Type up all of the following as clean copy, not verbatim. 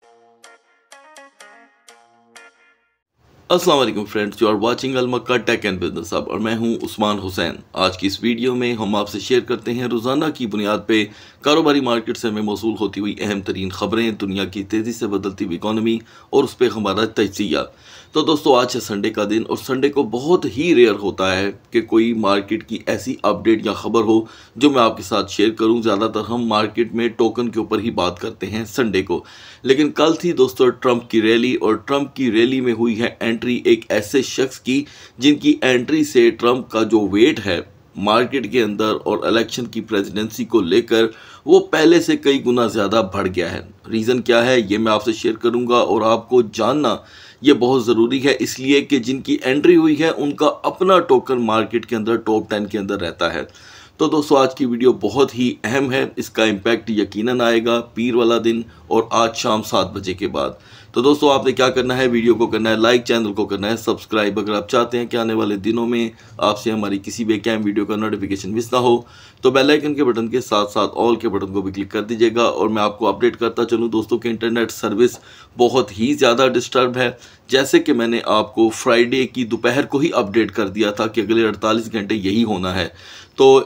अस्सलाम वालेकुम friends, you are watching Makka tech and business hub और मैं हूं उस्मान हुसैन। आज की इस वीडियो में हम आपसे शेयर करते हैं रोज़ाना की बुनियाद पे कारोबारी मार्केट से हमें मौसूल होती हुई अहम तरीन ख़बरें, दुनिया की तेज़ी से बदलती हुई इकॉनमी और उस पर हमारा तजिया। तो दोस्तों, आज है संडे का दिन और संडे को बहुत ही रेयर होता है कि कोई मार्केट की ऐसी अपडेट या ख़बर हो जो मैं आपके साथ शेयर करूं। ज़्यादातर हम मार्केट में टोकन के ऊपर ही बात करते हैं संडे को, लेकिन कल थी दोस्तों ट्रंप की रैली और ट्रंप की रैली में हुई है एंट्री एक ऐसे शख्स की जिनकी एंट्री से ट्रंप का जो वेट है मार्केट के अंदर और इलेक्शन की प्रेसिडेंसी को लेकर वो पहले से कई गुना ज़्यादा बढ़ गया है। रीज़न क्या है ये मैं आपसे शेयर करूंगा और आपको जानना ये बहुत ज़रूरी है, इसलिए कि जिनकी एंट्री हुई है उनका अपना टोकन मार्केट के अंदर टॉप 10 के अंदर रहता है। तो दोस्तों, आज की वीडियो बहुत ही अहम है, इसका इम्पैक्ट यकीनन आएगा पीर वाला दिन और आज शाम 7 बजे के बाद। तो दोस्तों, आपने क्या करना है, वीडियो को करना है लाइक, चैनल को करना है सब्सक्राइब। अगर आप चाहते हैं कि आने वाले दिनों में आपसे हमारी किसी भी कैम वीडियो का नोटिफिकेशन मिस ना हो तो बेल आइकन के बटन के साथ साथ ऑल के बटन को भी क्लिक कर दीजिएगा। और मैं आपको अपडेट करता चलूँ दोस्तों कि इंटरनेट सर्विस बहुत ही ज़्यादा डिस्टर्ब है। जैसे कि मैंने आपको फ्राइडे की दोपहर को ही अपडेट कर दिया था कि अगले 48 घंटे यही होना है। तो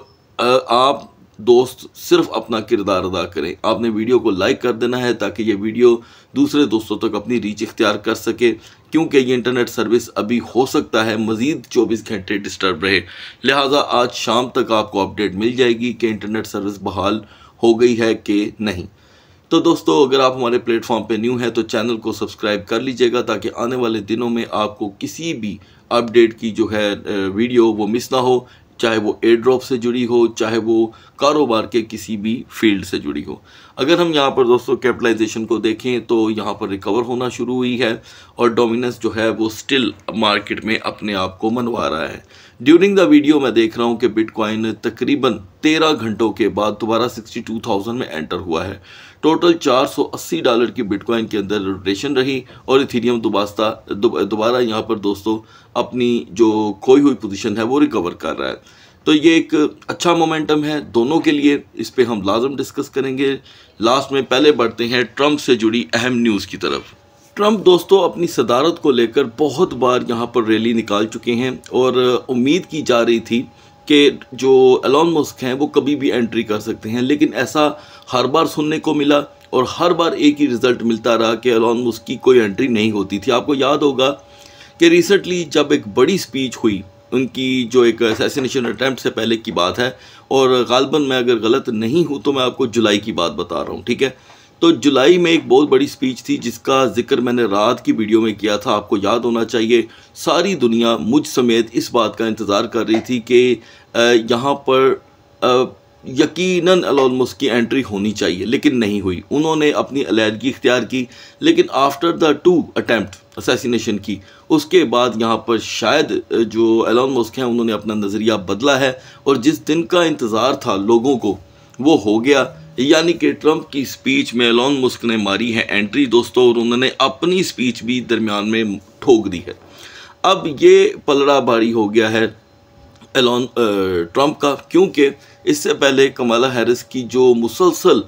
आप दोस्त सिर्फ अपना किरदार अदा करें, आपने वीडियो को लाइक कर देना है ताकि ये वीडियो दूसरे दोस्तों तक अपनी रीच इख्तियार कर सके, क्योंकि ये इंटरनेट सर्विस अभी हो सकता है मज़ीद 24 घंटे डिस्टर्ब रहे। लिहाजा आज शाम तक आपको अपडेट मिल जाएगी कि इंटरनेट सर्विस बहाल हो गई है कि नहीं। तो दोस्तों, अगर आप हमारे प्लेटफॉर्म पे न्यू हैं तो चैनल को सब्सक्राइब कर लीजिएगा ताकि आने वाले दिनों में आपको किसी भी अपडेट की जो है वीडियो वो मिस ना हो, चाहे वो एयर ड्रॉप से जुड़ी हो, चाहे वो कारोबार के किसी भी फील्ड से जुड़ी हो। अगर हम यहाँ पर दोस्तों कैपिटलाइजेशन को देखें तो यहाँ पर रिकवर होना शुरू हुई है और डोमिनेंस जो है वो स्टिल मार्केट में अपने आप को मनवा रहा है। ड्यूरिंग द वीडियो मैं देख रहा हूँ कि बिटकॉइन तकरीबन 13 घंटों के बाद दोबारा 62,000 में एंटर हुआ है। टोटल $480 की बिटकॉइन के अंदर रोटेशन रही और इथेरियम दोबारा यहाँ पर दोस्तों अपनी जो खोई हुई पोजीशन है वो रिकवर कर रहा है। तो ये एक अच्छा मोमेंटम है दोनों के लिए, इस पे हम लाजम डिस्कस करेंगे। लास्ट में पहले बढ़ते हैं ट्रंप से जुड़ी अहम न्यूज़ की तरफ। ट्रंप दोस्तों अपनी सदारत को लेकर बहुत बार यहाँ पर रैली निकाल चुके हैं और उम्मीद की जा रही थी कि जो एलन मस्क हैं वो कभी भी एंट्री कर सकते हैं, लेकिन ऐसा हर बार सुनने को मिला और हर बार एक ही रिज़ल्ट मिलता रहा कि एलन मस्क की कोई एंट्री नहीं होती थी। आपको याद होगा कि रिसेंटली जब एक बड़ी स्पीच हुई उनकी, जो एक असैसिनेशन अटैम्प्ट से पहले की बात है और गालबन मैं अगर गलत नहीं हूँ तो मैं आपको जुलाई की बात बता रहा हूँ, ठीक है। तो जुलाई में एक बहुत बड़ी स्पीच थी जिसका जिक्र मैंने रात की वीडियो में किया था, आपको याद होना चाहिए। सारी दुनिया मुझ समेत इस बात का इंतज़ार कर रही थी कि यहाँ पर यकीनन एलन मस्क की एंट्री होनी चाहिए, लेकिन नहीं हुई। उन्होंने अपनी अलहदगी इख्तियार की, लेकिन आफ्टर द 2 अटैम्प्ट असैसिनेशन की उसके बाद यहाँ पर शायद जो एलन मस्क हैं उन्होंने अपना नज़रिया बदला है और जिस दिन का इंतज़ार था लोगों को वो हो गया। यानी कि ट्रंप की स्पीच में एलन मस्क ने मारी है एंट्री दोस्तों और उन्होंने अपनी स्पीच भी दरमियान में ठोक दी है। अब ये पलड़ा भारी हो गया है एलन ट्रंप का, क्योंकि इससे पहले कमाला हैरिस की जो मुसलसल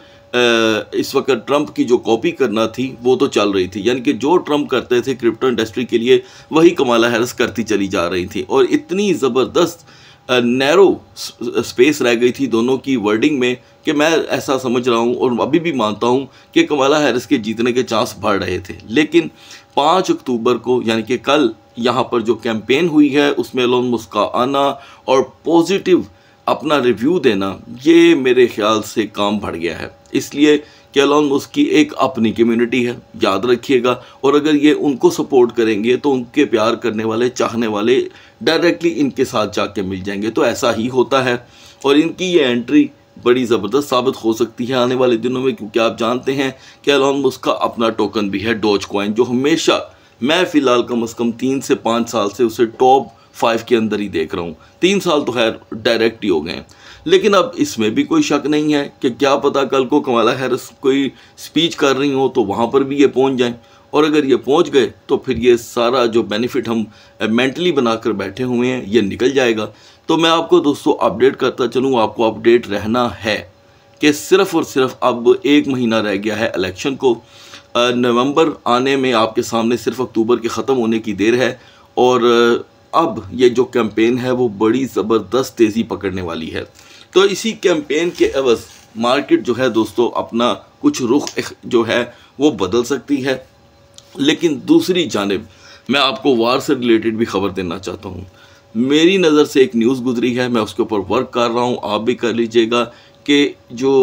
इस वक्त ट्रंप की जो कॉपी करना थी वो तो चल रही थी, यानी कि जो ट्रंप करते थे क्रिप्टो इंडस्ट्री के लिए वही कमाला हैरिस करती चली जा रही थी और इतनी ज़बरदस्त नैरो स्पेस रह गई थी दोनों की वर्डिंग में कि मैं ऐसा समझ रहा हूँ और अभी भी मानता हूँ कि कमाला हैरिस के जीतने के चांस बढ़ रहे थे। लेकिन 5 अक्टूबर को यानी कि कल यहाँ पर जो कैंपेन हुई है उसमें एलन मस्क का आना और पॉजिटिव अपना रिव्यू देना, ये मेरे ख्याल से काम बढ़ गया है, इसलिए कि एलन मस्क की एक अपनी कम्युनिटी है, याद रखिएगा। और अगर ये उनको सपोर्ट करेंगे तो उनके प्यार करने वाले, चाहने वाले डायरेक्टली इनके साथ जाके मिल जाएंगे। तो ऐसा ही होता है और इनकी ये एंट्री बड़ी ज़बरदस्त साबित हो सकती है आने वाले दिनों में, क्योंकि आप जानते हैं कि एलन मस्क का अपना टोकन भी है डॉजकॉइन, जो हमेशा मैं फ़िलहाल कम से कम 3 से 5 साल से उसे टॉप 5 के अंदर ही देख रहा हूँ। 3 साल तो खैर डायरेक्ट ही हो गए हैं, लेकिन अब इसमें भी कोई शक नहीं है कि क्या पता कल को कमाला हैरिस कोई स्पीच कर रही हो तो वहाँ पर भी ये पहुँच जाएं, और अगर ये पहुँच गए तो फिर ये सारा जो बेनिफिट हम मेंटली बनाकर बैठे हुए हैं ये निकल जाएगा। तो मैं आपको दोस्तों अपडेट करता चलूँ, आपको अपडेट रहना है कि सिर्फ़ और सिर्फ अब 1 महीना रह गया है इलेक्शन को। नवंबर आने में आपके सामने सिर्फ अक्टूबर के ख़त्म होने की देर है और अब ये जो कैंपेन है वो बड़ी ज़बरदस्त तेज़ी पकड़ने वाली है। तो इसी कैंपेन के एवज़ मार्केट जो है दोस्तों अपना कुछ रुख जो है वो बदल सकती है। लेकिन दूसरी जानिब मैं आपको वार से रिलेटेड भी ख़बर देना चाहता हूँ। मेरी नज़र से एक न्यूज़ गुजरी है, मैं उसके ऊपर वर्क कर रहा हूँ, आप भी कर लीजिएगा कि जो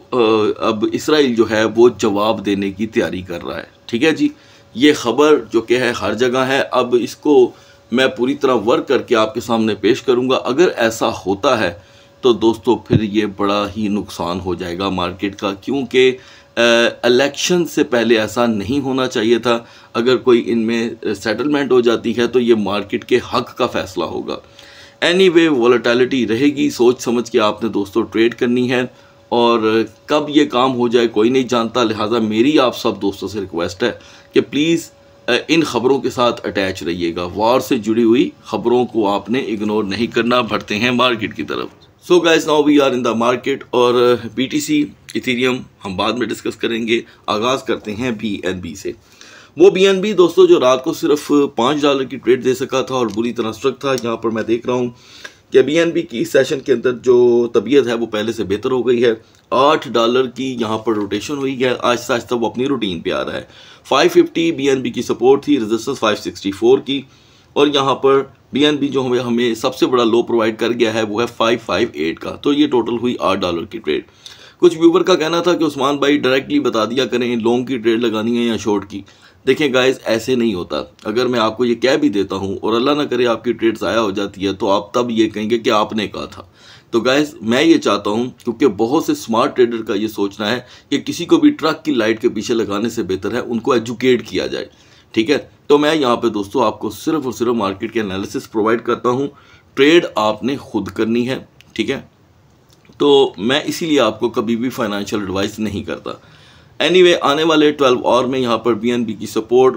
अब इसराइल जो है वो जवाब देने की तैयारी कर रहा है। ठीक है जी, ये ख़बर जो कि है हर जगह है। अब इसको मैं पूरी तरह वर्क करके आपके सामने पेश करूँगा। अगर ऐसा होता है तो दोस्तों फिर ये बड़ा ही नुकसान हो जाएगा मार्केट का, क्योंकि इलेक्शन से पहले ऐसा नहीं होना चाहिए था। अगर कोई इनमें सेटलमेंट हो जाती है तो ये मार्केट के हक का फ़ैसला होगा। एनीवे वोलेटिलिटी रहेगी, सोच समझ के आपने दोस्तों ट्रेड करनी है और कब ये काम हो जाए कोई नहीं जानता। लिहाजा मेरी आप सब दोस्तों से रिक्वेस्ट है कि प्लीज़ इन ख़बरों के साथ अटैच रहिएगा। वॉर से जुड़ी हुई ख़बरों को आपने इग्नोर नहीं करना। बढ़ते हैं मार्केट की तरफ। So guys, now we are in the market और BTC इथेरियम हम बाद में डिस्कस करेंगे। आगाज़ करते हैं BNB से। वो BNB दोस्तों जो रात को सिर्फ $5 की ट्रेड दे सका था और बुरी तरह स्ट्रक था। यहाँ पर मैं देख रहा हूँ कि BNB की इस सेशन के अंदर जो तबीयत है वो पहले से बेहतर हो गई है। $8 की यहाँ पर रोटेशन हुई है, आहिस्ता आहिस्ता वो अपनी रूटीन पे आ रहा है। 550 BNB की सपोर्ट थी, रेजिस्टेंस 564 की और यहाँ पर BNB जो हमें सबसे बड़ा लो प्रोवाइड कर गया है वो है 558 का। तो ये टोटल हुई $8 की ट्रेड। कुछ व्यूवर का कहना था कि उस्मान भाई डायरेक्टली बता दिया करें लॉन्ग की ट्रेड लगानी है या शॉर्ट की। देखें गाइस, ऐसे नहीं होता। अगर मैं आपको ये कह भी देता हूँ और अल्लाह ना करे आपकी ट्रेड ज़ाया हो जाती है तो आप तब ये कहेंगे कि आपने कहा था। तो गाइस मैं ये चाहता हूँ, क्योंकि बहुत से स्मार्ट ट्रेडर का ये सोचना है कि किसी को भी ट्रक की लाइट के पीछे लगाने से बेहतर है उनको एजुकेट किया जाए। ठीक है, तो मैं यहाँ पे दोस्तों आपको सिर्फ और सिर्फ मार्केट के एनालिसिस प्रोवाइड करता हूँ। ट्रेड आपने खुद करनी है। ठीक है, तो मैं इसीलिए आपको कभी भी फाइनेंशियल एडवाइस नहीं करता। एनीवे आने वाले 12 आवर में यहाँ पर BNB की सपोर्ट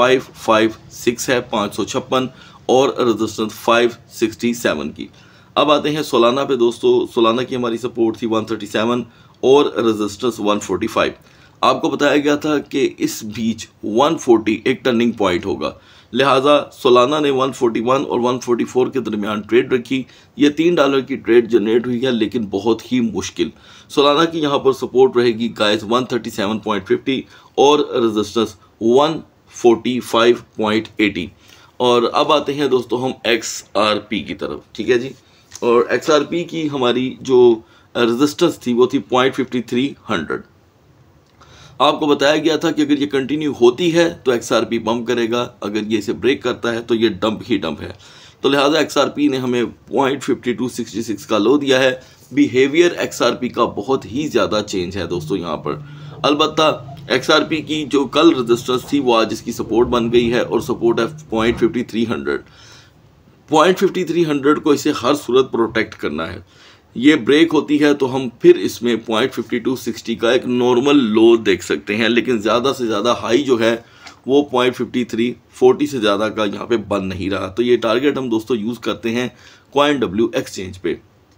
556 है, 556 और रेजिस्टेंस 567 की। अब आते हैं सोलाना पे दोस्तों। सोलाना की हमारी सपोर्ट थी 137 और रेजिस्टेंस 145। आपको बताया गया था कि इस बीच 140 एक टर्निंग पॉइंट होगा, लिहाजा सोलाना ने 141 और 144 के दरमियान ट्रेड रखी। ये $3 की ट्रेड जनरेट हुई है, लेकिन बहुत ही मुश्किल। सोलाना की यहाँ पर सपोर्ट रहेगी गाइस 137.50 और रेजिस्टेंस 145.80। और अब आते हैं दोस्तों हम XRP की तरफ। ठीक है जी, और XRP की हमारी जो रेजिस्टेंस थी वो थी 0.5300। आपको बताया गया था कि अगर ये कंटिन्यू होती है तो XRP पंप करेगा, अगर ये इसे ब्रेक करता है तो ये डंप ही डंप है। तो लिहाजा XRP ने हमें 0.5266 का लो दिया है। बिहेवियर XRP का बहुत ही ज़्यादा चेंज है दोस्तों यहाँ पर। अलबत्ता XRP की जो कल रेजिस्टेंस थी वो आज इसकी सपोर्ट बन गई है और सपोर्ट है 0.5300। 0.5300 को इसे हर सूरत प्रोटेक्ट करना है। ये ब्रेक होती है तो हम फिर इसमें 0.5260 का एक नॉर्मल लो देख सकते हैं, लेकिन ज़्यादा से ज़्यादा हाई जो है वो 0.5340 से ज़्यादा का यहाँ पे बन नहीं रहा। तो ये टारगेट हम दोस्तों यूज़ करते हैं CoinW एक्सचेंज पे।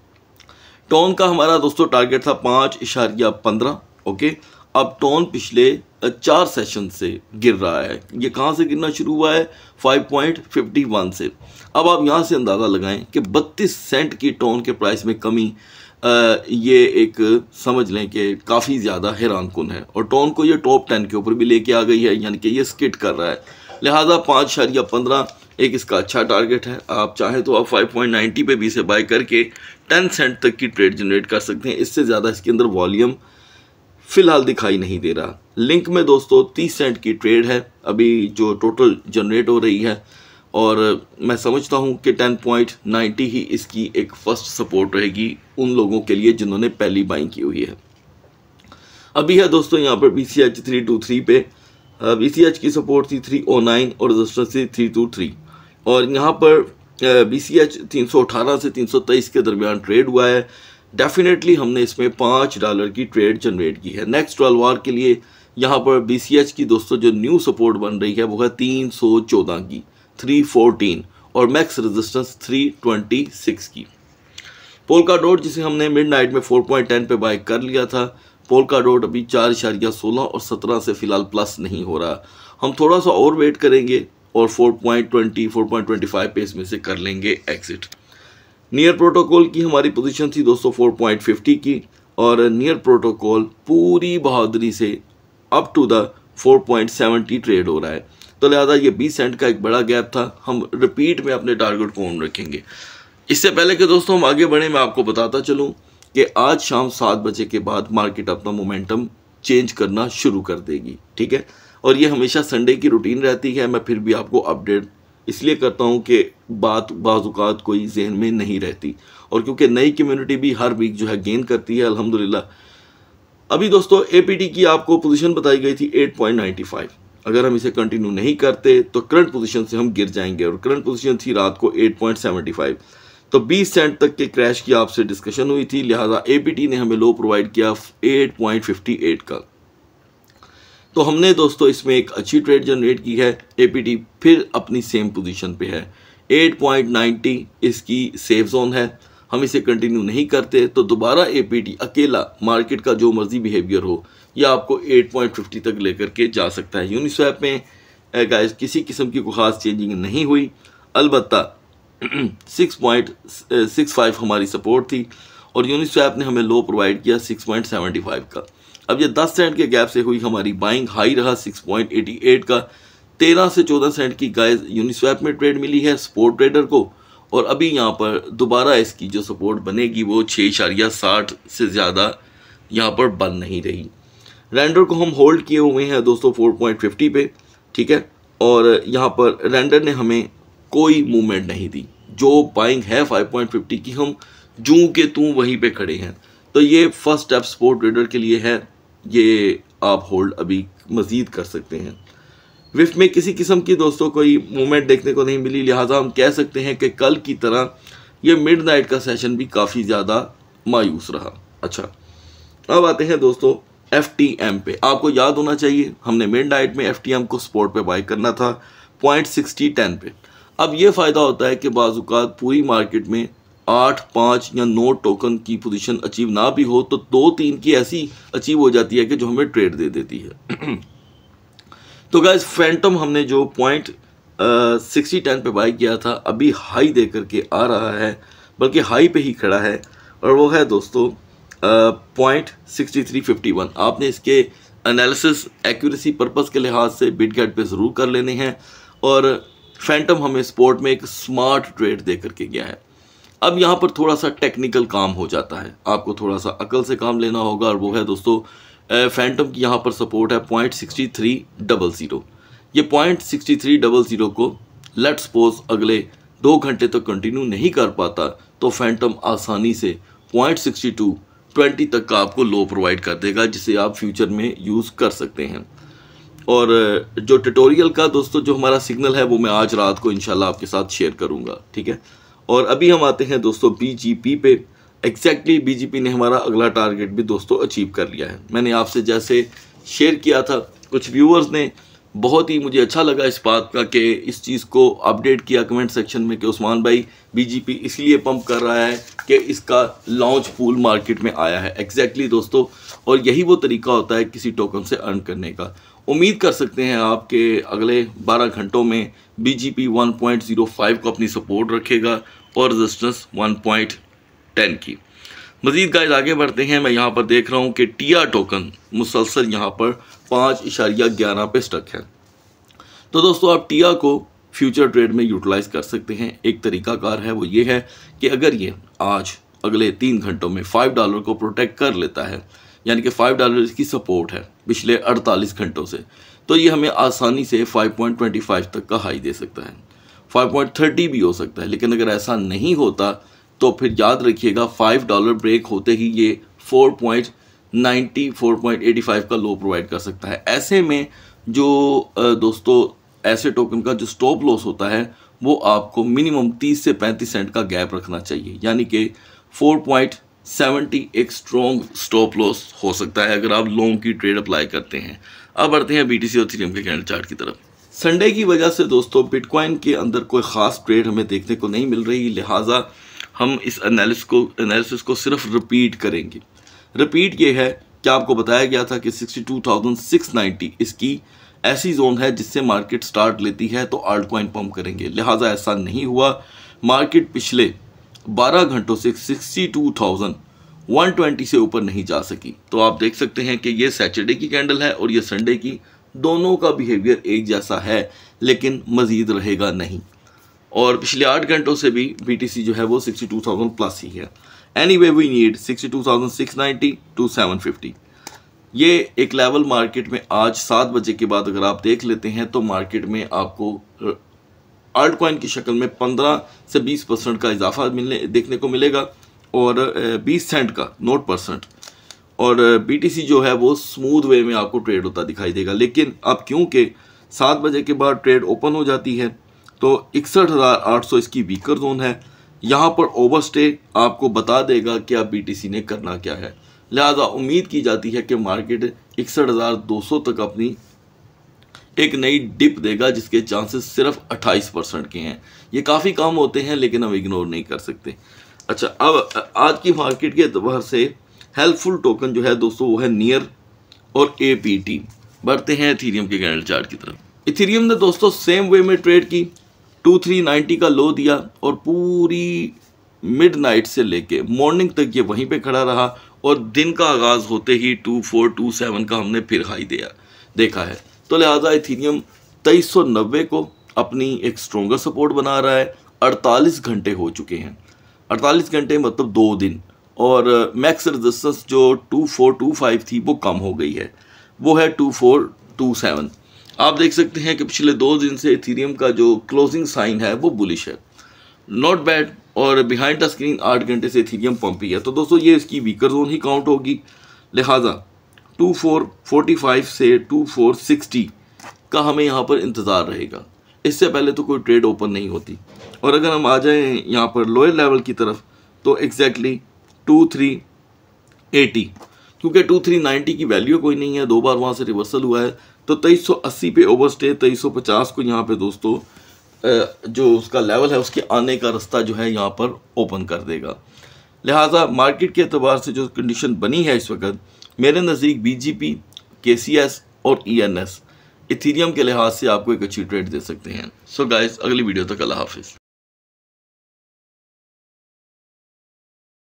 टोन का हमारा दोस्तों टारगेट था 5.15। ओके, अब टोन पिछले 4 सेशन से गिर रहा है। ये कहाँ से गिरना शुरू हुआ है? 5.51 से। अब आप यहाँ से अंदाज़ा लगाएं कि 32 सेंट की टोन के प्राइस में कमी, ये एक समझ लें कि काफ़ी ज़्यादा हैरानकुन है। और टोन को ये टॉप 10 के ऊपर भी लेके आ गई है, यानी कि ये स्किट कर रहा है। लिहाजा 5.15 एक इसका अच्छा टारगेट है। आप चाहें तो आप 5.90 पे भी इसे बाय करके 10 सेंट तक की ट्रेड जनरेट कर सकते हैं। इससे ज़्यादा इसके अंदर वॉल्यूम फ़िलहाल दिखाई नहीं दे रहा। लिंक में दोस्तों 30 सेंट की ट्रेड है अभी जो टोटल जनरेट हो रही है, और मैं समझता हूं कि 10.90 ही इसकी एक फर्स्ट सपोर्ट रहेगी उन लोगों के लिए जिन्होंने पहली बाइंग की हुई है। अभी है दोस्तों यहाँ पर BCH 323 पे। BCH की सपोर्ट थी 309 और रेजिस्टेंस थी 323, और यहाँ पर BCH 318 से 323 के दरमियान ट्रेड हुआ है। डेफिनेटली हमने इसमें $5 की ट्रेड जनरेट की है। नेक्स्ट 12 आवर के लिए यहाँ पर BCH की दोस्तों जो न्यू सपोर्ट बन रही है वो है 314 की, 314, और मैक्स रेजिस्टेंस 326 की। पोल्का डॉट जिसे हमने मिडनाइट में 4.10 पे बाय कर लिया था, पोल्का डॉट अभी 4.16 और 17 से फिलहाल प्लस नहीं हो रहा। हम थोड़ा सा और वेट करेंगे और 4.20 4.25 पे इसमें से कर लेंगे एग्जिट। नियर प्रोटोकॉल की हमारी पोजीशन थी दोस्तों 4.50 की, और नियर प्रोटोकॉल पूरी बहादुरी से अप टू द 4.70 ट्रेड हो रहा है। तो लिहाजा ये 20 सेंट का एक बड़ा गैप था। हम रिपीट में अपने टारगेट को ऑन रखेंगे। इससे पहले कि दोस्तों हम आगे बढ़ें, मैं आपको बताता चलूँ कि आज शाम 7 बजे के बाद मार्केट अपना मोमेंटम चेंज करना शुरू कर देगी, ठीक है। और ये हमेशा संडे की रूटीन रहती है। मैं फिर भी आपको अपडेट इसलिए करता हूँ कि बाज़-औक़ात कोई जहन में नहीं रहती, और क्योंकि नई कम्युनिटी भी हर वीक जो है गेन करती है अल्हम्दुलिल्लाह। अभी दोस्तों एपीटी की आपको पोजीशन बताई गई थी 8.95। अगर हम इसे कंटिन्यू नहीं करते तो करंट पोजीशन से हम गिर जाएंगे, और करंट पोजीशन थी रात को 8.75। तो 20 सेंट तक के क्रैश की आपसे डिस्कशन हुई थी, लिहाजा एपीटी ने हमें लो प्रोवाइड किया 8.58 का। तो हमने दोस्तों इसमें एक अच्छी ट्रेड जनरेट की है। एपीटी फिर अपनी सेम पोजीशन पे है, 8.90 इसकी सेफ जोन है। हम इसे कंटिन्यू नहीं करते तो दोबारा एपीटी अकेला मार्केट का जो मर्जी बिहेवियर हो या आपको 8.50 तक लेकर के जा सकता है। यूनिस्वैप में गाइस किसी किस्म की कोई खास चेंजिंग नहीं हुई, अलबत्ता 6.65 हमारी सपोर्ट थी, और यूनिस्वैप ने हमें लो प्रोवाइड किया 6.75 का। अब ये 10 सेंट के गैप से हुई हमारी बाइंग, हाई रहा 6.88 का। 13 से 14 सेंट की गाइस यूनिस्वैप में ट्रेड मिली है स्पोर्ट ट्रेडर को, और अभी यहाँ पर दोबारा इसकी जो सपोर्ट बनेगी वो 6.60 से ज़्यादा यहाँ पर बन नहीं रही। रेंडर को हम होल्ड किए हुए हैं दोस्तों 4.50 पे, ठीक है। और यहाँ पर रेंडर ने हमें कोई मूवमेंट नहीं दी। जो बाइंग है 5.50 की, हम जूं के तूं वहीं पे खड़े हैं। तो ये फर्स्ट स्टेप स्पोर्ट ट्रेडर के लिए है, ये आप होल्ड अभी मज़ीद कर सकते हैं। विफ में किसी किस्म की दोस्तों कोई मूवमेंट देखने को नहीं मिली, लिहाजा हम कह सकते हैं कि कल की तरह ये मिडनाइट का सेशन भी काफ़ी ज़्यादा मायूस रहा। अच्छा, अब आते हैं दोस्तों एफटीएम पे। आपको याद होना चाहिए हमने मिडनाइट में एफटीएम को सपोर्ट पे बाय करना था 0.6010 पे। अब ये फ़ायदा होता है कि बाज़-औक़ात पूरी मार्केट में 8, 5 या 9 टोकन की पोजीशन अचीव ना भी हो तो 2-3 की ऐसी अचीव हो जाती है कि जो हमें ट्रेड दे देती है। तो गाइस फैंटम हमने जो 0.6010 पे बाय किया था अभी हाई दे करके आ रहा है, बल्कि हाई पे ही खड़ा है, और वो है दोस्तों 0.6351। आपने इसके एनालिसिस एक्यूरेसी पर्पस के लिहाज से बिटगेट पे ज़रूर कर लेने हैं, और फैंटम हमें स्पोर्ट में एक स्मार्ट ट्रेड दे करके गया है। अब यहाँ पर थोड़ा सा टेक्निकल काम हो जाता है, आपको थोड़ा सा अकल से काम लेना होगा, और वो है दोस्तों फैंटम की यहाँ पर सपोर्ट है 0.6300। ये 0.6300 को लेट सपोज अगले 2 घंटे तक कंटिन्यू नहीं कर पाता तो फैंटम आसानी से 0.6220 तक का आपको लो प्रोवाइड कर देगा, जिसे आप फ्यूचर में यूज़ कर सकते हैं। और जो ट्यूटोरियल का दोस्तों जो हमारा सिग्नल है वो मैं आज रात को इंशाल्लाह आपके साथ शेयर करूँगा, ठीक है। और अभी हम आते हैं दोस्तों बीजीपी पे। एग्जैक्टली बीजीपी ने हमारा अगला टारगेट भी दोस्तों अचीव कर लिया है। मैंने आपसे जैसे शेयर किया था, कुछ व्यूअर्स ने बहुत ही मुझे अच्छा लगा इस बात का कि इस चीज़ को अपडेट किया कमेंट सेक्शन में कि उस्मान भाई बीजीपी इसलिए पंप कर रहा है कि इसका लॉन्च पूल मार्केट में आया है। एग्जैक्टली दोस्तों, और यही वो तरीका होता है किसी टोकन से अर्न करने का। उम्मीद कर सकते हैं आप कि अगले 12 घंटों में बीजीपी 1.05 को अपनी सपोर्ट रखेगा और रेजिस्टेंस 1.10 की। मज़ीद गाइस आगे बढ़ते हैं। मैं यहाँ पर देख रहा हूँ कि टिया टोकन मुसलसल यहाँ पर 5.11 पे स्टक है। तो दोस्तों आप टिया को फ्यूचर ट्रेड में यूटिलाइज कर सकते हैं। एक तरीकाकार है, वो ये है कि अगर ये आज अगले 3 घंटों में $5 को प्रोटेक्ट कर लेता है, यानी कि $5 की सपोर्ट है पिछले 48 घंटों से, तो ये हमें आसानी से 5.25 तक का हाई दे सकता है। 5.30 भी हो सकता है, लेकिन अगर ऐसा नहीं होता तो फिर याद रखिएगा $5 ब्रेक होते ही ये 4.90 4.85 का लो प्रोवाइड कर सकता है। ऐसे में जो दोस्तों ऐसे टोकन का जो स्टॉप लॉस होता है वो आपको मिनिमम 30 से 35 सेंट का गैप रखना चाहिए, यानी कि 4.70 एक स्ट्रॉन्ग स्टॉप लॉस हो सकता है अगर आप लॉन्ग की ट्रेड अप्लाई करते हैं। अब बढ़ते हैं BTC और इथेरियम के कैंडल चार्ट की तरफ। संडे की वजह से दोस्तों बिटकॉइन के अंदर कोई ख़ास ट्रेड हमें देखने को नहीं मिल रही, लिहाजा हम इस एनालिसिस को सिर्फ रिपीट करेंगे। रिपीट ये है कि आपको बताया गया था कि 62,690 इसकी ऐसी जोन है जिससे मार्केट स्टार्ट लेती है तो आल्ट कॉइन पंप करेंगे, लिहाजा ऐसा नहीं हुआ। मार्केट पिछले 12 घंटों से 62,120 से ऊपर नहीं जा सकी। तो आप देख सकते हैं कि ये सैटरडे की कैंडल है और ये संडे की, दोनों का बिहेवियर एक जैसा है लेकिन मजीद रहेगा नहीं। और पिछले 8 घंटों से भी BTC जो है वो 62,000 प्लस ही है। Anyway we need 62,690 to 750। ये एक लेवल मार्केट में आज 7 बजे के बाद अगर आप देख लेते हैं तो मार्केट में आपको आल्ट कॉइन की शक्ल में 15 से 20% का इजाफा देखने को मिलेगा और 20 सेंट का नोट %। और BTC जो है वो स्मूथ वे में आपको ट्रेड होता दिखाई देगा। लेकिन अब क्योंकि 7 बजे के बाद ट्रेड ओपन हो जाती है तो 61,800 इसकी वीकर जोन है। यहाँ पर ओवरस्टे आपको बता देगा कि अब BTC ने करना क्या है, लिहाजा उम्मीद की जाती है कि मार्केट 61,200 तक अपनी एक नई डिप देगा जिसके चांसेस सिर्फ 28% के हैं। ये काफ़ी कम होते हैं लेकिन हम इग्नोर नहीं कर सकते। अच्छा, अब आज की मार्केट के एतबार से हेल्पफुल टोकन जो है दोस्तों वो है नियर और APT। बढ़ते हैं इथेरियम के कैंडल चार्ट की तरफ। इथेरियम ने दोस्तों सेम वे में ट्रेड की, 2390 का लो दिया और पूरी मिडनाइट से लेके मॉर्निंग तक ये वहीं पे खड़ा रहा और दिन का आगाज़ होते ही 2427 का हमने फिर हाई देखा है। तो लिहाजा इथेरियम 2390 को अपनी एक स्ट्रॉन्गर सपोर्ट बना रहा है। 48 घंटे हो चुके हैं, 48 घंटे मतलब 2 दिन, और मैक्स रेजिस्टेंस जो 2425 थी वो कम हो गई है, वो है 2427। आप देख सकते हैं कि पिछले 2 दिन से इथेरियम का जो क्लोजिंग साइन है वो बुलिश है, नॉट बैड। और बिहाइंड द स्क्रीन 8 घंटे से इथेरियम पंप ही है। तो दोस्तों ये इसकी वीकर जोन ही काउंट होगी, लिहाजा 2445 से 2460 का हमें यहाँ पर इंतज़ार रहेगा। इससे पहले तो कोई ट्रेड ओपन नहीं होती। और अगर हम आ जाएं यहाँ पर लोअर लेवल की तरफ तो एग्जैक्टली 2380, क्योंकि 2390 की वैल्यू कोई नहीं है, 2 बार वहाँ से रिवर्सल हुआ है, तो 2380 पे ओवरस्टे, 2350 को यहाँ पे दोस्तों जो उसका लेवल है उसके आने का रास्ता जो है यहाँ पर ओपन कर देगा। लिहाजा मार्केट के एतबार से जो कंडीशन बनी है इस वक्त मेरे नज़दीक BGP, KCS और ENS इथेरियम के लिहाज से आपको एक अच्छी ट्रेड दे सकते हैं। सो गाइस, अगली वीडियो तक अल्लाह हाफिज़।